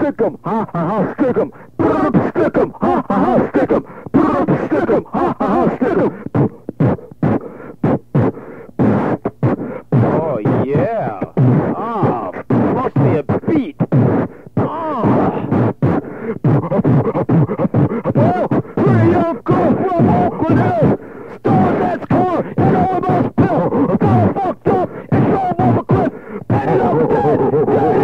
stick 'em, ha ha ha, stick 'em, stick 'em, ha ha ha, stick 'em, stick 'em, ha ha ha, stick 'em. Oh, yeah. Ah, must be a beat. Well, three young girls from Oakland Hills stole that car and almost built. Got fucked up and drove off a cliff, ended up dead.